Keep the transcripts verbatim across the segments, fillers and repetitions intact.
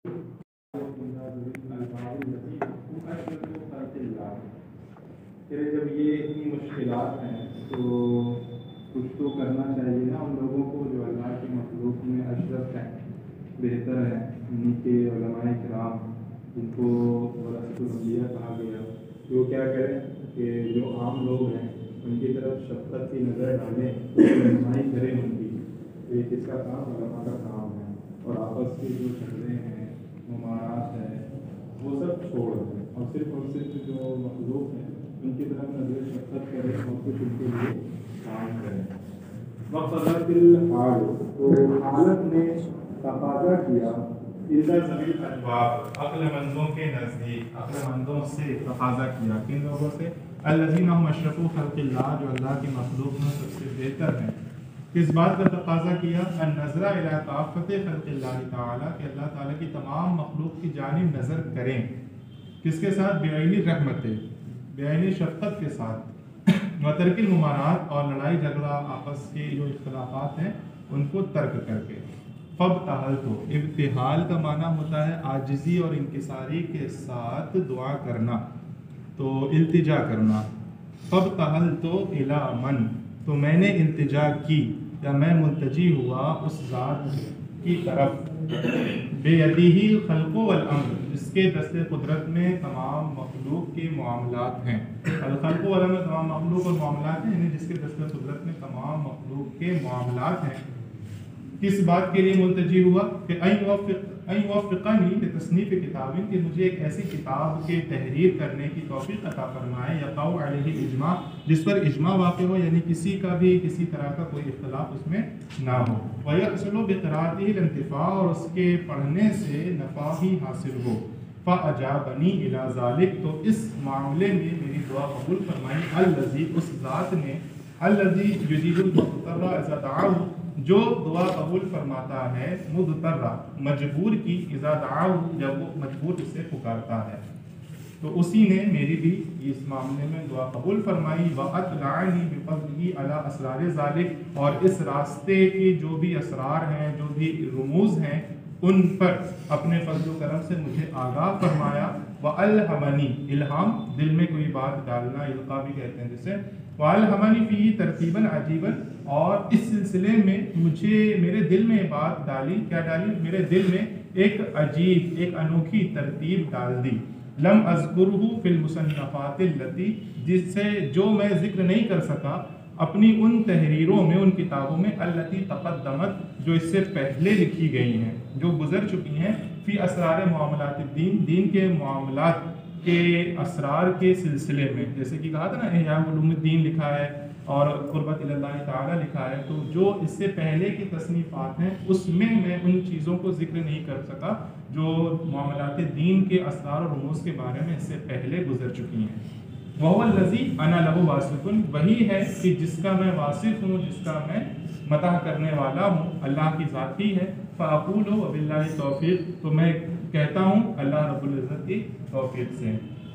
پھر جب یہ اتنی مشکلات ہیں تو کچھ تو کرنا چاہیے نا ان لوگوں کو جو اللہ کی مخلوق میں اشرف ہیں، بہتر ہیں، ان کے علماء کرام جن کو ورثۃ الانبیاء کہا گیا، وہ کیا کریں کہ جو عام لوگ ہیں ان کی طرف شفقت کی نظر ڈالیں، رہنمائی کریں ان کی۔ یہ کس کا کام؟ علماء کا کام ہے۔ اور آپس کی جو جھگڑے ہیں، ممارات ہیں، وہ سب چھوڑ دیں اور صرف اور صرف جو مخلوق ہیں ان کی طرف نظر شفقت کریں اور کچھ ان کے لیے کام کریں۔ وقت الحال، تو حالت نے تقاضا کیا، عقل مندوں کے نزدیک، عقل مندوں سے تقاضا کیا، کن لوگوں سے؟ الذین هم اشرف خلق اللہ، جو اللہ کی مخلوق میں سب سے بہتر ہیں۔ کس بات کا تقاضا کیا؟ النظر الی کافۃ خلق اللہ تعالیٰ، کہ اللہ تعالیٰ کی تمام مخلوق کی جانب نظر کریں، کس کے ساتھ؟ بعین رحمت، بعین شفقت کے ساتھ، وترک الممارات، اور لڑائی جھگڑا آپس کے جو اختلافات ہیں ان کو ترک کر کے۔ فابتہلت، ابتحال کا معنی ہوتا ہے عاجزی اور انکساری کے ساتھ دعا کرنا، تو التجا کرنا۔ فابتہلت الی من، تو میں نے التجا کی یا میں ملتجی ہوا اس ذات کی طرف، بیدیہ الخلق والامر، جس کے دست قدرت میں تمام مخلوق کے معاملات ہیں۔ الخلق والامر تمام مخلوق اور معاملات ہیں، یعنی جس کے دست قدرت میں تمام مخلوق کے معاملات ہیں۔ کس بات کے لیے ملتجی ہوا؟ کہ این وفقنی لتصنیف کتاب، کہ مجھے ایک ایسی کتاب کے تحریر کرنے کی توفیق عطا فرمائے، یقع علیہ الاجماع، جس پر اجماع واقع ہو، یعنی کسی کا بھی کسی طرح کا کوئی اختلاف اس میں نہ ہو۔ ویحصل بقراءتہ الانتفاع، اور اس کے پڑھنے سے نفع ہی حاصل ہو۔ فاجابنی الی ذلک، تو اس معاملے میں میری دعا قبول فرمائی، الذی، اس ذات نے، الذی یجیب المضطر اذا دعاہ، جو دعا قبول فرماتا ہے مضطر، مجبور کی، اذا دعاہ، جب وہ مجبور اسے پکارتا ہے، تو اسی نے میری بھی اس معاملے میں دعا قبول فرمائی۔ وَأَطْلَعَنِي بِفَضْلِهِ عَلَىٰ أَسْرَارِ ذَلِكَ، اور اس راستے کی جو بھی اسرار ہیں، جو بھی رموز ہیں، ان پر اپنے فضل و کرم سے مجھے آگاہ فرمایا۔ وَأَلْهَمَنِي، الہام دل میں کوئی بات ڈالنا، القاء بھی کہتے ہیں جسے۔ وَأَلْهَمَنِي فِيهِ تَرْتِيبًا عَجِيبًا، اور اس سلسلے میں مجھے میرے دل میں بات ڈالی، کیا ڈالی؟ میرے دل میں ایک عجیب، ایک انوکھی ترتیب ڈال دی۔ لم اذکرہ فی المصنفات التی، جس سے جو میں ذکر نہیں کر سکا اپنی ان تحریروں میں، ان کتابوں میں، التی تقدمت، جو اس سے پہلے لکھی گئی ہیں، جو گزر چکی ہیں، فی اسرار معاملات الدین، دین کے معاملات کے اسرار کے سلسلے میں، جیسے کہ کہا تھا نا احیاء علوم الدین لکھا ہے اور قربت اللہ تعالیٰ لکھا ہے، تو جو اس سے پہلے کی تصنیفات ہیں اس میں میں ان چیزوں کو ذکر نہیں کر سکا جو معاملات دین کے اسرار اور رموز کے بارے میں اس سے پہلے گزر چکی ہیں۔ وَهُوَ الَّذِي أَنَا لَهُ وَاصِفٌ، وہی ہے کہ جس کا میں واصف ہوں، جس کا میں مدح کرنے والا ہوں، اللہ کی ذات ہی ہے۔ فَأَقُولُ وَبِاللَّهِ التَّوْفِيقُ، تو میں کہتا ہوں اللہ رب العزت کی توفیق سے۔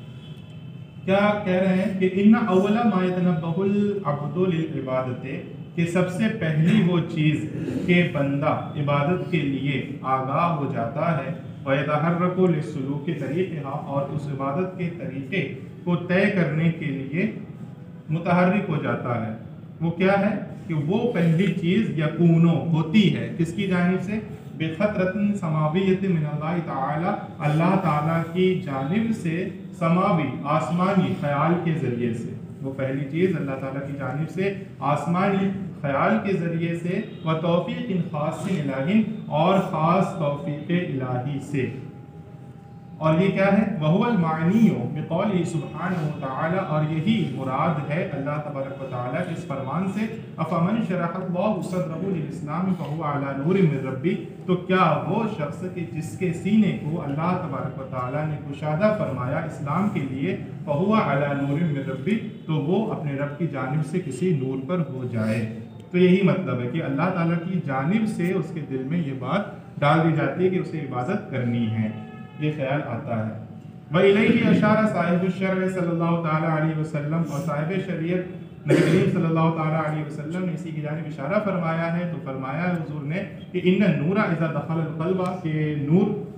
کیا کہہ رہے ہیں کہ ان اول ما يتنبه العبد للعبادت، کہ سب سے پہلی وہ چیز کہ بندہ عبادت کے لیے آگاہ ہو جاتا ہے، وَيَتَحَرَّكُ لِلسُّلُوكِ طریقها، اور اس عبادت کے طریقے کو طے کرنے کے لیے متحرک ہو جاتا ہے، وہ کیا ہے؟ کہ وہ پہلی چیز یکونو، ہوتی ہے، کس کی جانب سے؟ بِخَطْرَةٍ سَمَاوِيَّةٍ مِّنَ اللَّهِ تَعَالَى، اللہ تعالیٰ کی جانب سے، سماوی، آسمانی خیال کے ذریعے سے، وہ پہلی چیز اللہ تعالیٰ کی جانب سے آسمانی خیال کے ذریعے سے، وَتَوْفِيقٍ خَاصٍ الٰہٍ، اور خاص توفیق الہی سے۔ اور یہ کیا ہے؟ وَهُوَ الْمَعْنِيُّ بِقَوْلِهِ سُبْحَانَهُ وَتَعَالَى، اور یہی مراد ہے اللہ تبارک و تعالیٰ کے اس فرمان سے، أَفَمَنْ شَرَحَ اللَّهُ صَدْرَهُ لِلْإِسْلَامِ فَهُوَ عَلَى نُورٍ مِّن رَّبِّهِ، تو کیا وہ شخص کہ جس کے سینے کو اللہ تبارک و تعالیٰ نے کشادہ فرمایا اسلام کے لیے، فَهُوَ عَلَى نُورٍ مِّن رَّبِّهِ، تو وہ اپنے رب کی جانب سے کسی نور پر ہو جائے۔ تو یہی مطلب ہے کہ اللہ تعالیٰ کی جانب سے اس کے دل میں یہ بات ڈال دی جاتی ہے کہ اسے عبادت کرنی ہے، یہ خیال آتا ہے۔ وَإِلَيْهِ أَشَارَ صاحب الشرع صلی اللہ تعالیٰ علیہ وسلم، اور صاحب شریعت نبی کریم صلی اللہ تعالیٰ علیہ وسلم نے اسی کی جانب اشارہ فرمایا ہے، تو فرمایا ہے حضور نے کہ ان النور اذا دخل القلب، کہ نور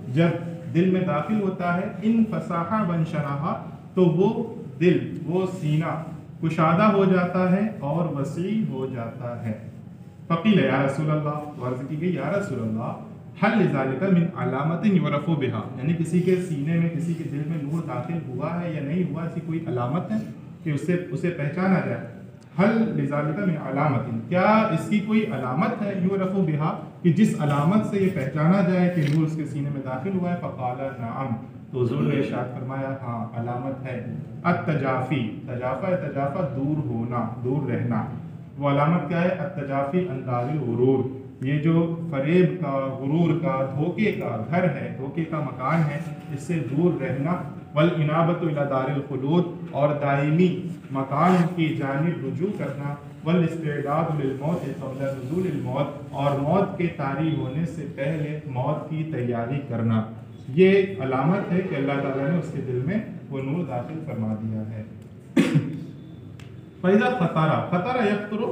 جب دل میں داخل ہوتا ہے ان فساحہ بن شرحہ تو وہ دل وہ سینہ کشادہ ہو جاتا ہے اور وسیع ہو جاتا ہے. فقیل یا رسول اللہ، عرض کی گئی یا رسول اللہ حل لذالک من علامت یعرف بها، یعنی کسی کے سینے میں کسی کے دل میں نور داخل ہوا ہے یا نہیں ہوا، ایسی کوئی علامت ہے کہ اسے اسے پہچانا جائے. حل لذالک من علامت، کیا اس کی کوئی علامت ہے یعرف بها کہ جس علامت سے یہ پہچانا جائے کہ نور اس کے سینے میں داخل ہوا ہے؟ فقال نعم، تو حضور نے ارشاد فرمایا ہاں علامت ہے. التجافی، تجافا تجافا دور ہونا، دور رہنا. وہ علامت کیا ہے؟ التجافی عن دار الغرور، یہ جو فریب کا، غرور کا، دھوکے کا گھر ہے، دھوکے کا مکان ہے، اس سے دور رہنا. والانابۃ الی دار الخلود، اور دائمی مکان کی جانب رجوع کرنا. والاستعداد للموت قبل نزول الموت، اور موت کے طاری ہونے سے پہلے موت کی تیاری کرنا. یہ علامت ہے کہ اللہ تعالیٰ نے اس کے دل میں وہ نور داخل فرما دیا ہے. فَإِذَا خطرہ، خطرہ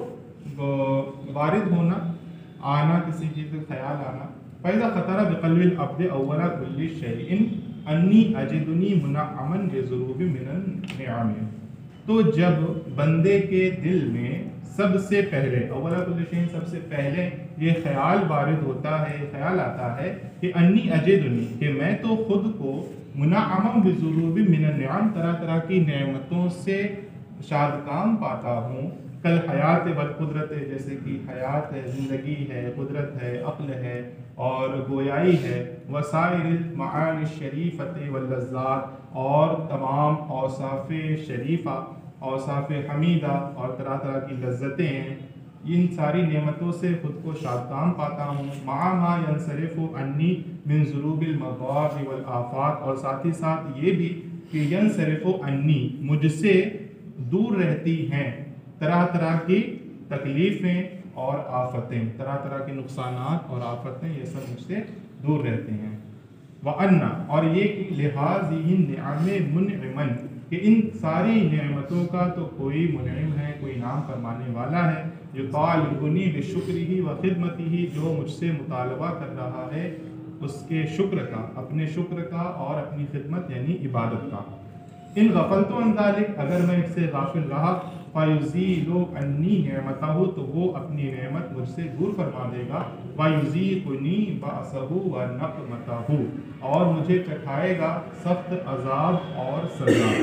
یخطر وارد ہونا، آنا، کسی چیز کا خیال آنا. فَإِذَا خطرہ بقلب العبد اول كل شيء انی اجدنی منعما بظروف من النعم، تو جب بندے کے دل میں سب سے پہلے اول كل شيء سب سے پہلے یہ خیال وارد ہوتا ہے، خیال آتا ہے کہ انی اجدنی، کہ میں تو خود کو منعما بظروف من النعم، طرح طرح کی نعمتوں سے شاد کام پاتا ہوں. کل حیات والقدرت، جیسے کہ حیات ہے، زندگی ہے، قدرت ہے، عقل ہے اور گویائی ہے. وسائر المعانی الشریفت واللذات، اور تمام اوصاف شریفہ، اوصاف حمیدہ اور طرح طرح کی لذتیں ہیں. ان ساری نعمتوں سے خود کو شاد کام پاتا ہوں. مع ما ینصرف عنی من ذنوب المضار والآفات، اور ساتھ ہی ساتھ یہ بھی کہ ینصرف عنی، مجھ سے دور رہتی ہیں طرح طرح کی تکلیفیں اور آفتیں، طرح طرح کے نقصانات اور آفتیں، یہ سب مجھ سے دور رہتے ہیں. وَأَنَّ، اور یہ کہ لِهَذِهِ النِّعَمِ مُنْعِمًا، کہ ان ساری نعمتوں کا تو کوئی منعم ہے، کوئی انعام فرمانے والا ہے. یطالبنی بشکرہ وخدمتہ، جو مجھ سے مطالبہ کر رہا ہے اس کے شکر کا، اپنے شکر کا اور اپنی خدمت یعنی عبادت کا. ان غفلت عن ذلک، اگر میں اس سے غافل رہا، فیزیل عنی نعمتہ، تو وہ اپنی نعمت مجھ سے دور فرما دے گا. ویذیقنی بأسہ ونقمتہ، اور مجھے چکھائے گا سخت عذاب اور سزا.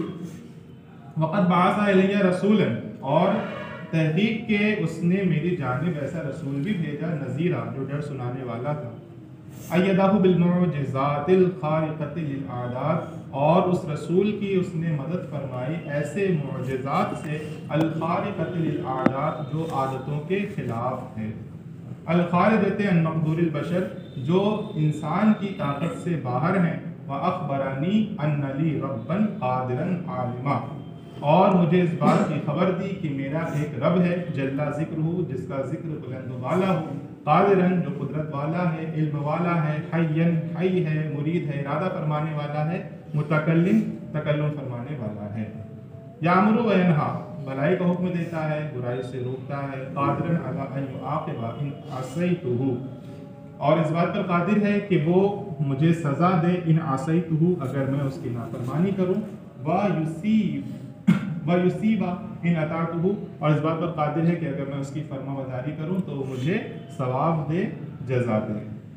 وقد بعث الی رسولا، اور تحقیق کہ اس نے میری جانب ایسا رسول بھی بھیجا، نذیرا، جو ڈر سنانے والا تھا. ایدہ بالمعجزات الخارقۃ للعادات، اور اس رسول کی اس نے مدد فرمائی ایسے معجزات سے، الخارقۃ للعادات، جو عادتوں کے خلاف ہے. الخارجۃ عن مقدور البشر، جو انسان کی طاقت سے باہر ہیں. وأخبرنی ان لی ربا قادرا عالما، اور مجھے اس بات کی خبر دی کہ میرا ایک رب ہے، جل ذکرہ، جس کا ذکر بلند و بالا ہو. قادرن، جو قدرت والا ہے، علم والا ہے. حین، حی ہے، مرید ہے، ارادہ فرمانے والا ہے. متکلم، تکلم فرمانے والا ہے. یامر و ینہا، بھلائی کا حکم دیتا ہے، برائی سے روکتا ہے. قادرن علی ان یعاقب ان عصیتہ، اور اس بات پر قادر ہے کہ وہ مجھے سزا دے، ان عصیتہ، اگر میں اس کی نافرمانی کروں. ویصیب ویصیب ان اطعتہ، اور اس بات پر قادر ہے کہ اگر میں اس کی فرما برداری کروں تو وہ مجھے ثواب دے، جزا دے.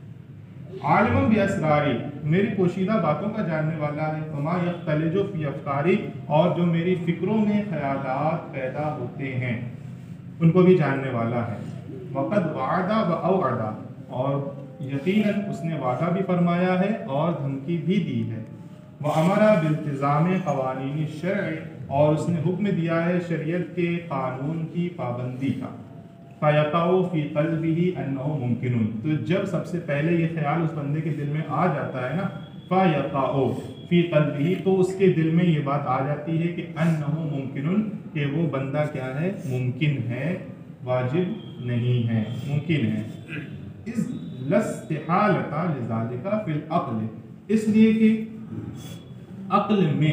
عالم باسراری، میری پوشیدہ باتوں کا جاننے والا ہے. فما یختلج فی افکاری، اور جو میری فکروں میں خیالات پیدا ہوتے ہیں ان کو بھی جاننے والا ہے. وقد وعد واوعد، اور یقیناً اس نے وعدہ بھی فرمایا ہے اور دھمکی بھی دی ہے. وامر بالتزام قوانین الشرع، اور اس نے حکم دیا ہے شریعت کے قانون کی پابندی کا. فَيَقَعُ فِي قَلْبِهِ أَنَّهُ مُمْكِنٌ، تو جب سب سے پہلے یہ خیال اس بندے کے دل میں آ جاتا ہے نا، فَيَقَعُ فِي قَلْبِهِ، تو اس کے دل میں یہ بات آ جاتی ہے کہ أَنَّهُ مُمْكِنٌ، کہ وہ بندہ کیا ہے، ممکن ہے، واجب نہیں ہے، ممکن ہے. اِذْ لَا اسْتِحَالَةَ لِذَلِكَ فِي الْعَقْلِ، اس لیے کہ عقل میں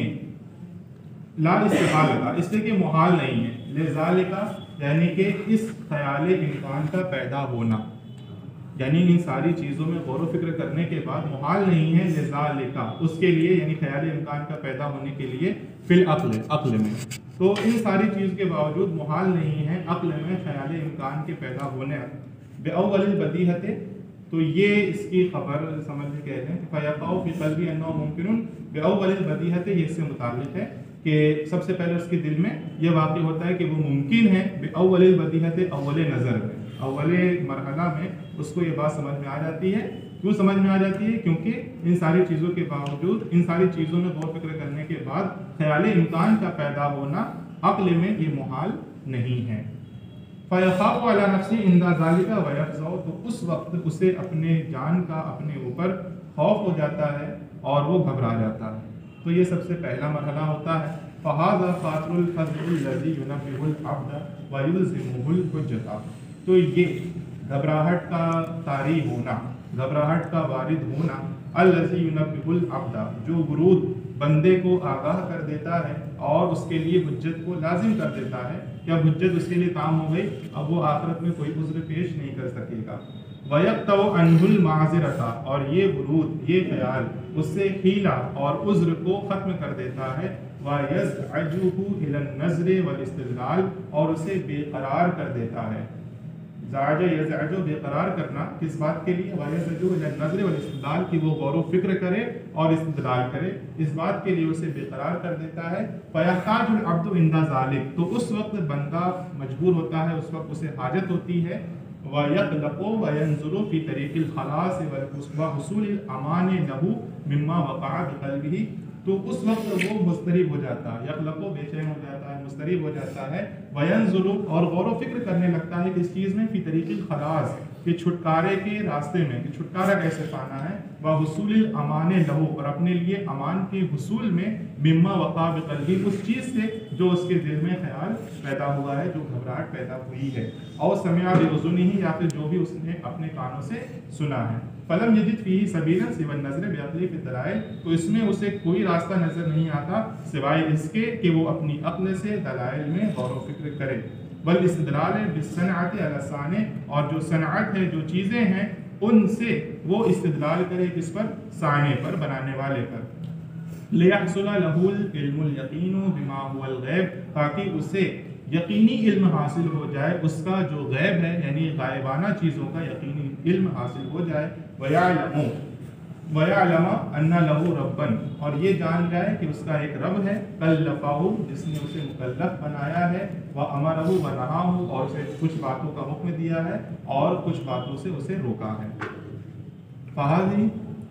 لا استحالہ، اس لیے کہ محال نہیں ہے. لذالک، یعنی کہ اس خیال امکان کا پیدا ہونا. یعنی ان ساری چیزوں میں غور و فکر کرنے کے بعد محال نہیں ہے لذالک اس کے لیے، یعنی خیال امکان کا پیدا ہونے کے لیے، فی العقل عقل میں، تو ان ساری چیز کے باوجود محال نہیں ہے عقل میں خیال امکان کے پیدا ہونے بأول البدیہۃ، تو یہ اس کی خبر سمجھ میں کہتے ہیں فیقع فی قلبی انہ ممکن بأول البدیہۃ، یہ اس سے متعلق ہے کہ سب سے پہلے اس کے دل میں یہ واقع ہوتا ہے کہ وہ ممکن ہے بأول البدیہۃ، اول نظر میں، اول مرحلہ میں اس کو یہ بات سمجھ میں آ جاتی ہے۔ کیوں سمجھ میں آ جاتی ہے؟ کیونکہ ان ساری چیزوں کے باوجود، ان ساری چیزوں میں غور فکر کرنے کے بعد خیال امکان کا پیدا ہونا عقل میں یہ محال نہیں ہے۔ فَيَخَافُ عَلَى نَفْسِهِ عِنْدَ ذَلِكَ وَيَفْزَعُ، تو اس وقت اسے اپنے جان کا اپنے اوپر خوف ہو جاتا ہے اور وہ گھبرا جاتا ہے۔ تو یہ سب سے پہلا مرحلہ ہوتا ہے۔ فَهَذَا خَاطِرُ الْفَزْعِ الَّذِي يُنَبِّهُ الْعَبْدَ وَيُلْزِمُهُ الْحُجَّةَ، تو یہ گھبراہٹ کا طاری ہونا، گھبراہٹ کا وارد ہونا، الَّذِي يُنَبِّهُ الْعَبْدَ، جو ورود بندے کو آگاہ کر دیتا ہے اور اس کے لیے حجت کو لازم کر دیتا ہے، کیا حجت اس کے لیے تام ہو گئی، اب وہ آخرت میں کوئی عذر پیش نہیں کر سکے گا۔ وَيَقْطَعُ عَنْهُ الْمَعْذِرَةَ، اور یہ ورود، یہ خیال اس سے حیلہ اور عذر کو ختم کر دیتا ہے۔ وَيَزْعَجُهُ إِلَى النَّظْرِ وَالِاسْتِدْلَالِ، اور اسے بے قرار کر دیتا ہے۔ زعج یزعج، بے قرار کرنا، کس بات کے لیے؟ وَيَزْعَجُ إِلَى النَّظْرِ وَالِاسْتِدْلَالِ، کہ وہ غور و فکر کرے اور استدلال کرے، اس بات کے لیے اسے بے قرار کر دیتا ہے۔ فَيَحْتَاجُ الْعَبْدُ عِنْدَ ذَلِكَ، تو اس وقت بندہ مجبور ہوتا ہے، اس وقت اسے حاجت ہوتی ہے۔ وَيَقْلَقُ وَيَنْظُرُ فِي طَرِيقِ الْخَلَاصِ وَحُصُولِ الْأَمَانِ لَهُ مِمَّا وَقَعَ بِقَلْبِهِ، تو اس وقت وہ مضطرب ہو جاتا ہے، یقلق و بے چین ہو جاتا ہے، مضطرب ہو جاتا ہے۔ وینظر، اور غور و فکر کرنے لگتا ہے کس چیز میں؟ فی طریق الخلاص، کہ چھٹکارے کے راستے میں، کہ چھٹکارا کیسے پانا ہے۔ وحصول الامان لہو، اور اپنے لیے امان کے حصول میں، مما وقع بقلبہ، اس چیز سے جو اس کے دل میں خیال پیدا ہوا ہے، جو گھبراہٹ پیدا ہوئی ہے۔ اور سمع بأذنہ، یا پھر جو بھی اس نے اپنے کانوں سے سنا ہے۔ فلم یجد فیہ سبیلا سوی النظر بعقلہ فی الدلائل، تو اس میں اسے کوئی راستہ نظر نہیں آتا سوائے اس کے کہ وہ اپنی عقل سے دلائل میں غور و فکر کرے۔ والاستدلال بالصنعۃ علی الصانع، اور جو صنعت ہے، جو چیزیں ہیں، ان سے وہ استدلال کرے کس پر؟ صانع پر، بنانے والے پر۔ لیحصل لہ العلم الیقین بما هو الغیب، تاکہ اسے یقینی علم حاصل ہو جائے اس کا جو غیب ہے، یعنی غائبانہ چیزوں کا یقینی علم حاصل ہو جائے۔ وَيَعْلَمُ وَيَعْلَمَ أَنَّ لَهُ رَبًّا، اور یہ جان جائے کہ اس کا ایک رب ہے، کلفہ، جس نے اسے مکلف بنایا ہے، وَأَمَرَهُ وَنَهَاهُ، اور اسے کچھ باتوں کا حکم دیا ہے اور کچھ باتوں سے اسے روکا ہے۔ فَهَذِهِ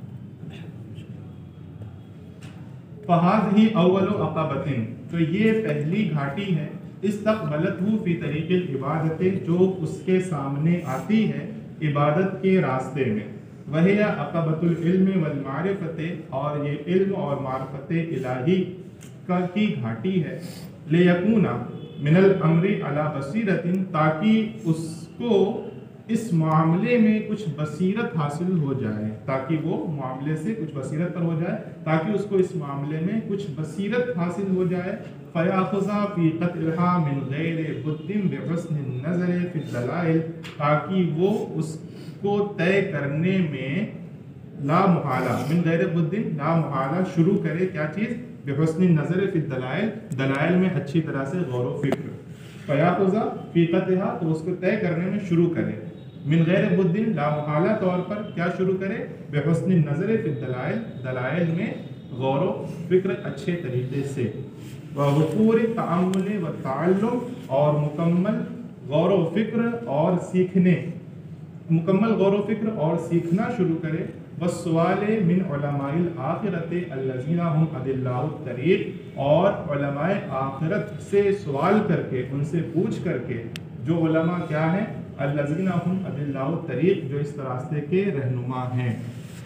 فَهَذِهِ أَوَّلُ عَقَبَةٍ، تو یہ پہلی گھاٹی ہے، استقبلتہ فی طریق العبادت، جو اس کے سامنے آتی ہے عبادت کے راستے میں۔ وہی عقبۃ العلم والمعرفت، اور یہ علم اور معرفت الہی کا کی گھاٹی ہے۔ لیکون من الامر علی بصیرۃ، تاکہ اس کو اس معاملے میں کچھ بصیرت حاصل ہو جائے، تاکہ وہ معاملے سے کچھ بصیرت پر ہو جائے، تاکہ اس کو اس معاملے میں کچھ بصیرت حاصل ہو جائے۔ فَيَأْخُذَ فِي قَطْعِهَا مِنْ غَيْرِ بُدٍّ بِحُسْنِ النَّظَرِ فِي الدَّلَائِلِ، تاکہ وہ اس کو طے کرنے میں لا محالہ، من غیر بد، لا محالہ شروع کرے کیا چیز؟ بحسن النظر فی الدلائل، دلائل میں اچھی طرح سے غور و فکر۔ فیاخذ فی قطعها، تو اس کو طے کرنے میں شروع کرے، من غیر بد، لا محالہ طور پر کیا شروع کرے؟ بحسن النظر فی الدلائل، دلائل میں غور و فکر اچھے طریقے سے۔ ووفور تعمل و تعلم، اور مکمل غور و فکر اور سیکھنے، مکمل غور و فکر اور سیکھنا شروع کرے۔ والسؤال من علماء الآخرۃ الذین هم ادلاء الطریق، اور علماء آخرت سے سوال کر کے، ان سے پوچھ کر کے، جو علماء کیا ہیں؟ الذین هم ادلاء الطریق، جو اس راستے کے رہنما ہیں۔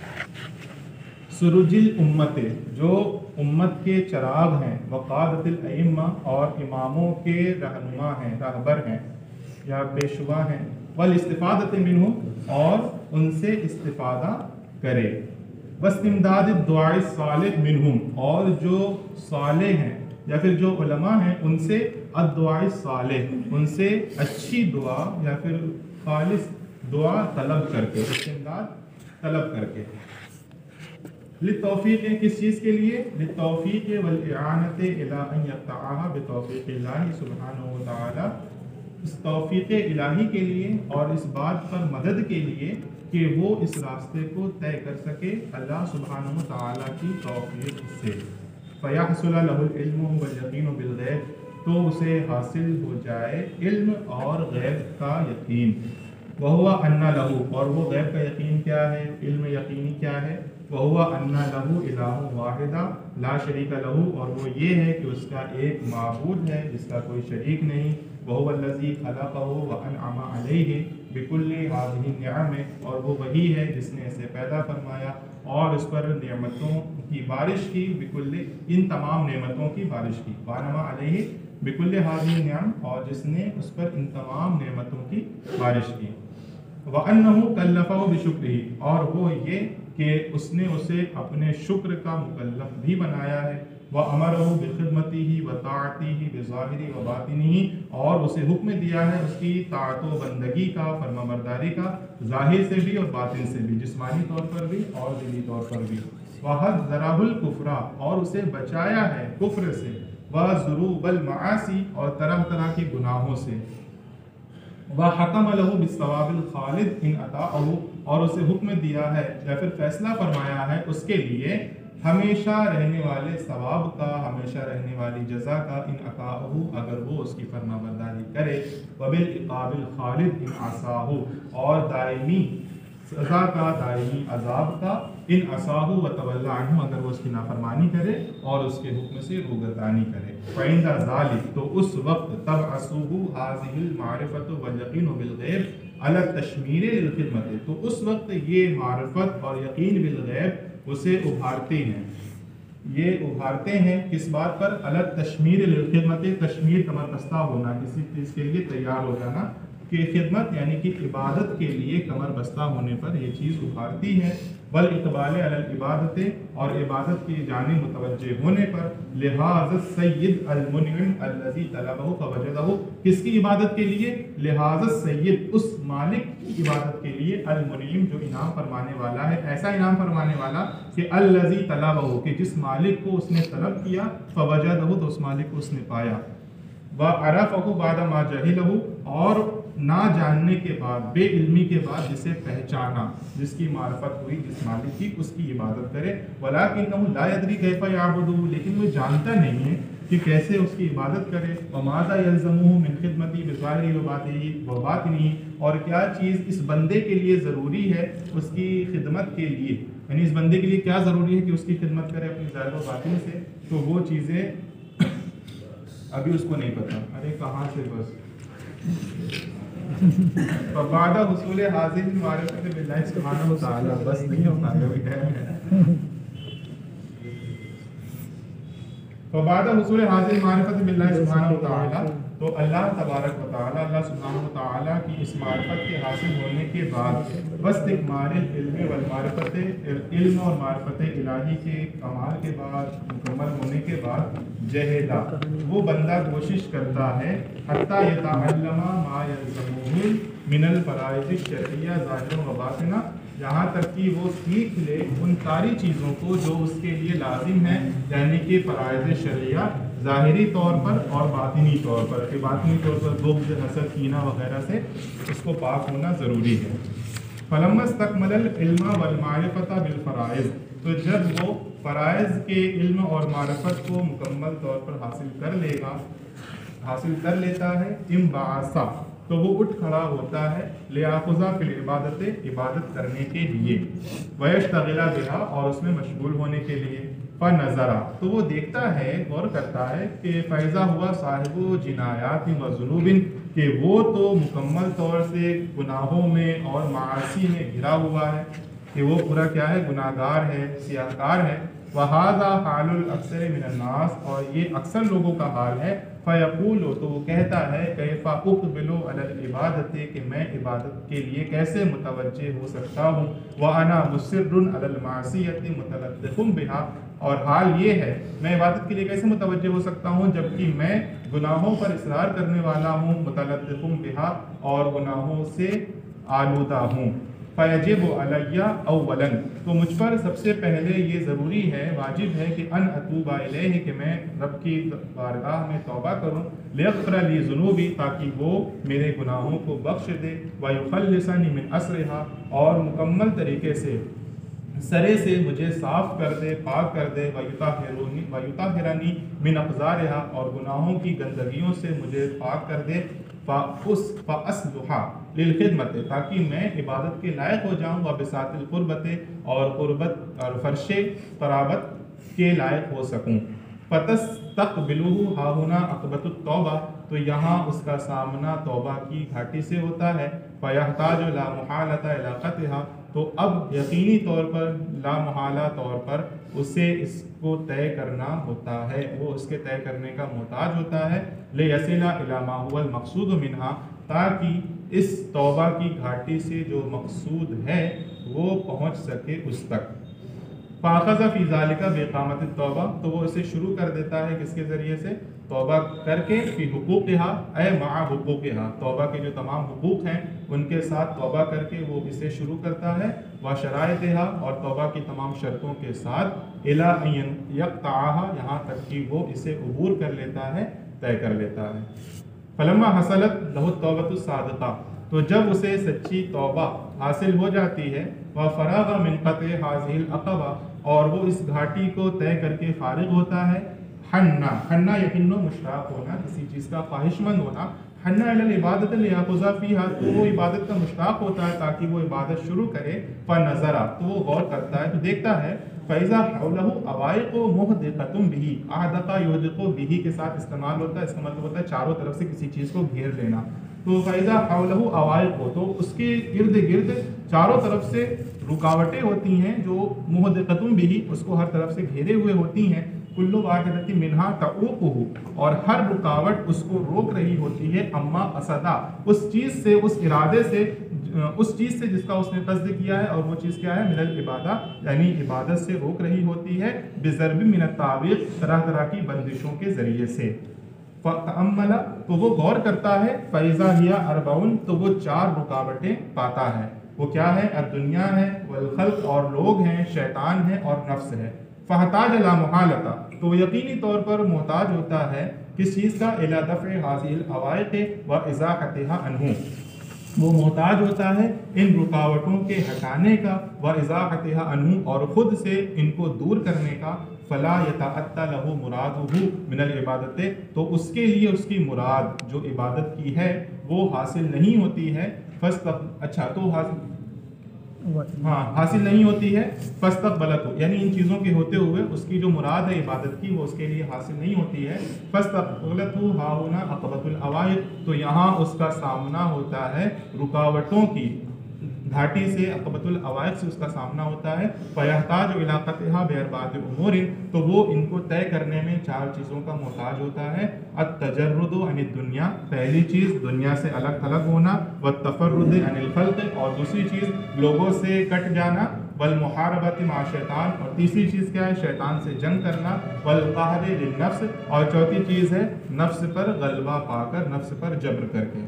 سروج الامت، جو امت کے چراغ ہیں، وقادۃ الائمہ، اور اماموں کے رہنما ہیں، راہبر ہیں یا پیشوا ہیں۔ والاستفادۃ منہم، اور ان سے استفادہ کرے۔ واستمداد الدعاء الصالح منہم، اور جو صالح ہیں یا پھر جو علماء ہیں ان سے الدعاء الصالح، ان سے اچھی دعا یا پھر خالص دعا طلب کر کے، استمداد طلب کر کے. للتوفیق کس چیز کے لیے؟ للتوفیق والاعانۃ الی ان یقطعها بتوفیق اللہ سبحانہ و تعالی، اس توفیق الہی کے لیے اور اس بات پر مدد کے لیے کہ وہ اس راستے کو طے کر سکے اللہ سبحانہ و تعالی کی توفیق سے. فیحصل له العلم والیقین بالغیب، تو اسے حاصل ہو جائے علم اور غیب کا یقین. وَهُوَ أَنَّ لَهُ، اور وہ غیب کا یقین کیا ہے، علم یقینی کیا ہے؟ وَهُوَ أَنَّ لَهُ إِلَٰهٌ وَاحِدٌ لَا شَرِيكَ لَهُ، اور وہ یہ ہے کہ اس کا ایک معبود ہے جس کا کوئی شریک نہیں. وَهُوَ الَّذِي خَلَقَهُ وَأَنْعَمَ عَلَيْهِ بِكُلِّ هَٰذِهِ النِّعَمِ، اور وہ وہی ہے جس نے اسے پیدا فرمایا اور اس پر نعمتوں کی بارش کی، بِكُلِّ، ان تمام نعمتوں کی بارش کی. وَأَنْعَمَ عَلَيْهِ بِكُلِّ هَٰذِهِ النِّعَمِ، اور جس نے اس پر ان تمام نعمتوں کی بارش کی. وَأَنَّهُ كَلَّفَهُ بِشُكْرِهِ، اور وہ یہ کہ اس نے اسے اپنے شکر کا مکلف بھی بنایا ہے. وَأَمَرَهُ بِخِدْمَتِهِ وَطَاعَتِهِ بِظَاهِرِ وَبَاطِنِهِ، اور اسے حکم دیا ہے اس کی طاعت و بندگی کا، فرمانبرداری کا، ظاہر سے بھی اور باطن سے بھی، جسمانی طور پر بھی اور دلی طور پر بھی. وَحَذَّرَهُ الْكُفْرَ، اور اسے بچایا ہے کفر سے، وَذُنُوبَ الْمَعَاصِی، اور طرح طرح کے گناہوں سے. وَحَكَمَ لَهُ بِالثَّوَابِ الْخَالِدِ إِنْ أَطَاعَهُ، اور اسے حکم دیا ہے یا پھر فیصلہ فرمایا ہے اس کے لیے ہمیشہ رہنے والے ثواب کا، ہمیشہ رہنے والی جزا کا، ان اطاعہ، اگر وہ اس کی فرما برداری کرے. وَبِالْعِقَابِ الْخَالِدِ إِنْ عَصَاهُ، اور دائمی سزا کا، دائمی عذاب کا، ان عصاہ وتولی عنہ، اگر وہ اس کی نافرمانی کرے اور اس کے حکم سے روگردانی کرے. فعند ذلک، تو اس وقت تبعثه هذه المعرفة واليقين بالغیب علی التشمیر للخدمت، تو اس وقت یہ معرفت اور یقین بالغیب اسے ابھارتے ہیں. یہ ابھارتے ہیں کس بات پر؟ علی التشمیر للخدمت، تشمیر کمر بستہ ہونا، کسی چیز کے لیے تیار ہو جانا، کہ خدمت یعنی کہ عبادت کے لیے کمر بستہ ہونے پر یہ چیز ابھارتی ہے. والاقبال علی العبادت، اور عبادت کی جانب متوجہ ہونے پر. لحاظ السید المنعم الذی طلبہ فوجدہ، کس کی عبادت کے لیے؟ لحاظ السید، اس مالک کی عبادت کے لیے، المنعم جو انعام فرمانے والا ہے، ایسا انعام فرمانے والا کہ الذی طلبہ، کہ جس مالک کو اس نے طلب کیا، فوجدہ، تو اس مالک کو اس نے پایا. وعرفہ بعد ما جہلہ، اور نہ جاننے کے بعد، بے علمی کے بعد جسے پہچانا، جس کی معرفت ہوئی، جس مالک کی، اس کی عبادت کرے. ولکنہ لا یدری کیف یعبدہ، لیکن وہ جانتا نہیں ہے کہ کیسے اس کی عبادت کرے. وماذا یلزمہ من خدمتی بظاہرہ وباطنہ، اور کیا چیز اس بندے کے لیے ضروری ہے اس کی خدمت کے لیے، یعنی اس بندے کے لیے کیا ضروری ہے کہ اس کی خدمت کرے اپنی ظاہر و باطن سے. تو وہ چیزیں ابھی اس کو نہیں پتا. ارے کہاں سے بس فبعد حصول حاضر معرفت باللہ سبحانہ وتعالی، بس نہیں ہوتا ہے. فبعد حصول حاضر معرفت باللہ سبحانہ وتعالی، تو اللہ تبارک و تعالی، اللہ سبحانہ و تعالی کی اس معرفت کے حاصل ہونے کے بعد، واستکمال العلم والمعرفت، علم اور معرفت الہی کے کمال کے بعد، مکمل ہونے کے بعد، جہدا، وہ بندہ کوشش کرتا ہے، حتی یتعلم ما یلزمہ من الفرائض الشرعیہ ظاہرا و باطنا، یہاں تک کہ وہ سیکھ لے ان ساری چیزوں کو جو اس کے لیے لازم ہے، یعنی کہ فرائض شرعیہ ظاہری طور پر اور باطنی طور پر، کہ باطنی طور پر بغض، حسد، کینہ وغیرہ سے اس کو پاک ہونا ضروری ہے. فلما استکمل العلم والمعرفت بالفرائض، تو جب وہ فرائض کے علم اور معرفت کو مکمل طور پر حاصل کر لے گا، حاصل کر لیتا ہے، انبعث، تو وہ اٹھ کھڑا ہوتا ہے، لیاخذ فی العبادت، عبادت کرنے کے لیے، ویشتغل بہا، اور اس میں مشغول ہونے کے لیے. فنظر، تو وہ دیکھتا ہے، غور کرتا ہے کہ فیضا ہوا صاحب جنایات و ذنوب، کہ وہ تو مکمل طور سے گناہوں میں اور معاصی میں گھرا ہوا ہے، کہ وہ پورا کیا ہے، گناہ گار ہے، سیاہ کار ہے. وہذا حال الاکثر من الناس، اور یہ اکثر لوگوں کا حال ہے. فیقول، تو وہ کہتا ہے، کیف اقبل علی العبادت، کہ میں عبادت کے لیے کیسے متوجہ ہو سکتا ہوں. وانا مصر علی المعصیۃ متلطف بہا، اور حال یہ ہے میں عبادت کے لیے کیسے متوجہ ہو سکتا ہوں جبکہ میں گناہوں پر اصرار کرنے والا ہوں، متلطف بہا، اور گناہوں سے آلودہ ہوں۔ فیجب علیہ اولا، تو مجھ پر سب سے پہلے یہ ضروری ہے، واجب ہے کہ ان اتوب الیہ، کہ میں رب کی بارگاہ میں توبہ کروں، لیغفر لی ذنوبی، تاکہ وہ میرے گناہوں کو بخش دے، ویخلصنی من اسرہا، اور مکمل طریقے سے سرے سے مجھے صاف کر دے، پاک کر دے، ویطہرنی ویطہرنی من اقذارہا، اور گناہوں کی گندگیوں سے مجھے پاک کر دے، فَأَصْلُحَ لِلْخِدْمَةِ، تاکہ میں عبادت کے لائق ہو جاؤں، وَبِسَاطِ الْقُرْبَةِ، اور قربت اور فرش قرابت کے لائق ہو سکوں۔ فَتَسْتَقْبِلُهُ هَاهُنَا عَقْبَةُ التَّوْبَةِ، تو یہاں اس کا سامنا توبہ کی گھاٹی سے ہوتا ہے، فَيَحْتَاجُ لَا مُحَالَةَ إِلَىٰ قَطْعِهَا، تو اب یقینی طور پر لا محالہ طور پر اسے اس کو طے کرنا ہوتا ہے، وہ اس کے طے کرنے کا محتاج ہوتا ہے، لِيَصِلَ إِلَىٰ مَا هُوَ الْمَقْصُودُ مِنْهَا، تاکہ اس توبہ کی گھاٹی سے جو مقصود ہے وہ پہنچ سکے اس تک۔ فَأَخَذَ فِي ذَلِكَ بِإِقَامَةِ التَّوْبَةِ، تو وہ اسے شروع کر دیتا ہے کس کے ذریعے سے؟ توبہ کر کے، فی حقوقها اے مع حقوقها، توبہ کے جو تمام حقوق ہیں ان کے ساتھ توبہ کر کے وہ اسے شروع کرتا ہے، وشرائطها، اور توبہ کی تمام شرطوں کے ساتھ، الی ان یقطعها، یہاں تک کہ وہ اسے عبور کر لیتا ہے، طے کر لیتا ہے۔ فلما حصلت له التوبۃ الصادقہ، تو جب اسے سچی توبہ حاصل ہو جاتی ہے، وفراغ من قطع هذه العقبہ، اور وہ اس گھاٹی کو طے کر کے فارغ ہوتا ہے، حنا حنا یقین و مشتاق ہونا، کسی چیز کا خواہش مند ہونا، حنا الی العبادۃ لیاخذ فیہا، تو وہ عبادت کا مشتاق ہوتا ہے تاکہ وہ عبادت شروع کرے، فنظر، تو وہ غور کرتا ہے، تو دیکھتا ہے، فیضا حولہ عوائق محدقۃ بہ، احدق یحدق بہ کے ساتھ استعمال ہوتا ہے، اس کا مطلب ہوتا ہے چاروں طرف سے کسی چیز کو گھیر لینا، تو فیضا حولہ عوائق ہو، تو اس کے ارد گرد چاروں طرف سے رکاوٹیں ہوتی ہیں جو محدقۃ بہ، اس کو ہر طرف سے گھیرے ہوئے ہوتی ہیں، کل واحدۃ منہا تعوقہ، اور ہر رکاوٹ اس کو روک رہی ہوتی ہے، اما قصدا، اس چیز سے، اس ارادے سے، اس چیز سے جس کا اس نے قصد کیا ہے، اور وہ چیز کیا ہے؟ من العبادہ، یعنی عبادت سے روک رہی ہوتی ہے، بضرب من التعویق، طرح طرح کی بندشوں کے ذریعے سے۔ فَتَأَمَّلَ، تو وہ غور کرتا ہے، فَإِذَا هِيَ أَرْبَعٌ، تو وہ چار رکاوٹیں پاتا ہے، وہ کیا ہے؟ الدنیا ہے، والخلق، اور لوگ ہیں، شیطان ہے، اور نفس ہے۔ فَحَتَاجَ لَا مُحَالَةَ، تو وہ یقینی طور پر محتاج ہوتا ہے کس چیز کا؟ إِلَىٰ دَفْعِ هَٰذِهِ الْعَوَائِقِ وَإِزَاحَتِهَا عَنْهُ، وہ محتاج ہوتا ہے ان رکاوٹوں کے ہٹانے کا، وَإِزَاحَتِهَا عَنْهُ، اور خود سے ان کو دور کرنے کا، فلا يتأتى له مراده من العبادت، تو اس کے لیے اس کی مراد جو عبادت کی ہے وہ حاصل نہیں ہوتی ہے، فاستق اچھا تو حاصل ہاں حاصل نہیں ہوتی ہے، فاستقبلت، یعنی ان چیزوں کے ہوتے ہوئے اس کی جو مراد ہے عبادت کی وہ اس کے لیے حاصل نہیں ہوتی ہے، فاستقبلت ہا ہونا عقبۃ العوائق، تو یہاں اس کا سامنا ہوتا ہے رکاوٹوں کی گھاٹی سے، عقبۃ العوائق سے اس کا سامنا ہوتا ہے، فیحتاج الی قطعها باربعۃ امور، تو وہ ان کو طے کرنے میں چار چیزوں کا محتاج ہوتا ہے، التجرد عن الدنیا، پہلی چیز دنیا سے الگ تھلگ ہونا، والتفرد عن الخلق، اور دوسری چیز لوگوں سے کٹ جانا، والمحاربۃ مع شیطان، اور تیسری چیز کیا ہے؟ شیطان سے جنگ کرنا، والقہر للنفس، اور چوتھی چیز ہے نفس پر غلبہ پا کر، نفس پر جبر کر کے۔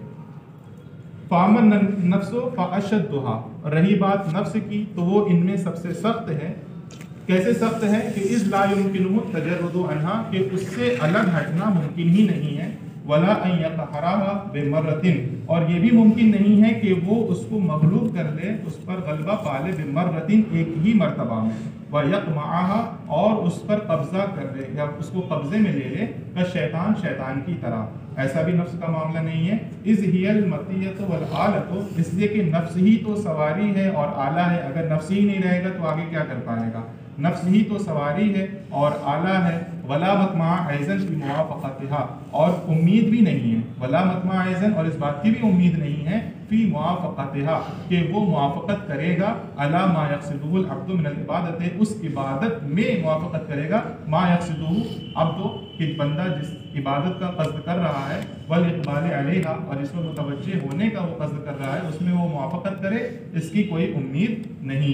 فامن نفس فاشدها، رہی بات نفس کی تو وہ ان میں سب سے سخت ہے، کیسے سخت ہے؟ کہ اذ لا يمكنه التجرد عنها، کہ اس سے الگ ہٹنا ممکن ہی نہیں ہے، ولا ان يقهرها بمرة، اور یہ بھی ممکن نہیں ہے کہ وہ اس کو مغلوب کر لے، اس پر غلبہ پا لے، بمرة، ایک ہی مرتبہ میں، ويقمعها، اور اس پر قبضہ کر لے یا اس کو قبضے میں لے لے، کا شیطان، شیطان کی طرح، ایسا بھی نفس کا معاملہ نہیں ہے، اذ ہی المطیۃ والآلۃ، اس لیے کہ نفس ہی تو سواری ہے اور آلہ ہے، اگر نفس ہی نہیں رہے گا تو آگے کیا کر پائے گا؟ نفس ہی تو سواری ہے اور آلہ ہے، ولا مطمع ایضا فی موافقتها، اور امید بھی نہیں ہے، ولا مطمع ایضا، اور اس بات کی بھی امید نہیں ہے، فی موافقتها، کہ وہ موافقت کرے گا، علی ما یقصدہ العبد من العبادت، اس عبادت میں موافقت کرے گا، ما یقصدہ عبد، کہ بندہ جس عبادت کا قصد کر رہا ہے، والاقبال علیہا، اور اس میں متوجہ ہونے کا وہ قصد کر رہا ہے، اس میں وہ موافقت کرے، اس کی کوئی امید نہیں ہے۔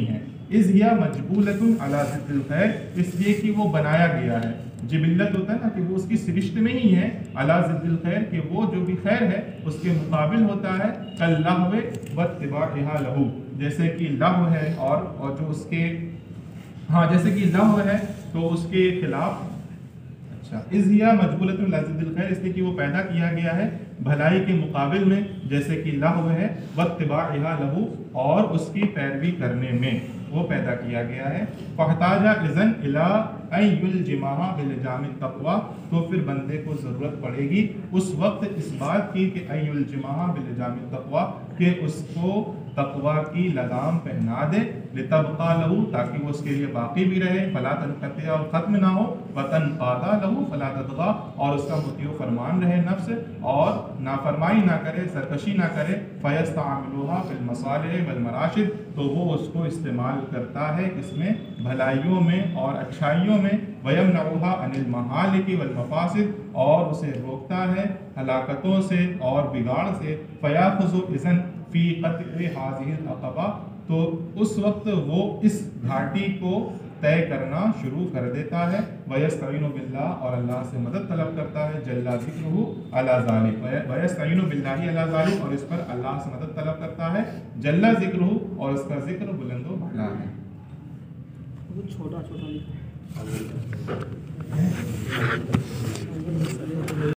اذ ہی مجبولۃ علی ضد الخیر، اس لیے کہ وہ بنایا گیا ہے، جبلت ہوتا ہے نا کہ وہ اس کی سرشت میں ہی ہے، علی ضد الخیر کہ وہ جو بھی خیر ہے اس کے مقابل ہوتا ہے، کاللہو واتباعہا لہو، جیسے کہ لہو ہے اور اور جو اس کے ہاں جیسے کہ لہو ہے تو اس کے خلاف، اچھا اذ ہی مجبولۃ علی ضد الخیر، اس لیے کہ وہ پیدا کیا گیا ہے بھلائی کے مقابل میں، جیسے کہ لہو ہے، واتباعہا لہو، اور اس کی پیروی کرنے میں وہ پیدا کیا گیا ہے، فاحتاج اذن الی ان یلجمہا بلجام التقوی، تو پھر بندے کو ضرورت پڑے گی اس وقت اس بات کی کہ ان یلجمہا بلجام التقوی، کہ اس کو تقوی کی لگام پہنا دے، لتبقى لہو، تاکہ وہ اس کے لیے باقی بھی رہے، فلا تنقطع، اور ختم نہ ہو، وتنقاد لہو فلا تطغى، اور اس کا مطیع و فرمان رہے نفس اور نافرمائی نہ کرے، سرکشی نہ کرے، فیستعملوها فی المصالح والمراشد، تو وہ اس کو استعمال کرتا ہے اس میں بھلائیوں میں اور اچھائیوں میں، ویمنعها عن المہالک والمفاسد، اور اسے روکتا ہے ہلاکتوں سے اور بگاڑ سے، فیاخذ اذن فی قطع هذه العقبہ، تو اس وقت وہ اس گھاٹی کو طے کرنا شروع کر دیتا ہے، وَيَسْتَعِينُ بِاللَّهِ، اور اللہ سے مدد طلب کرتا ہے، جل ذکرہ علی ذالک، وَيَسْتَعِينُ بِاللَّهِ علی ذالک، اور اس پر اللہ سے مدد طلب کرتا ہے، جل ذکرہ، اور اس کا ذکر بلند و بالا ہے۔ وہ چھوٹا چھوٹا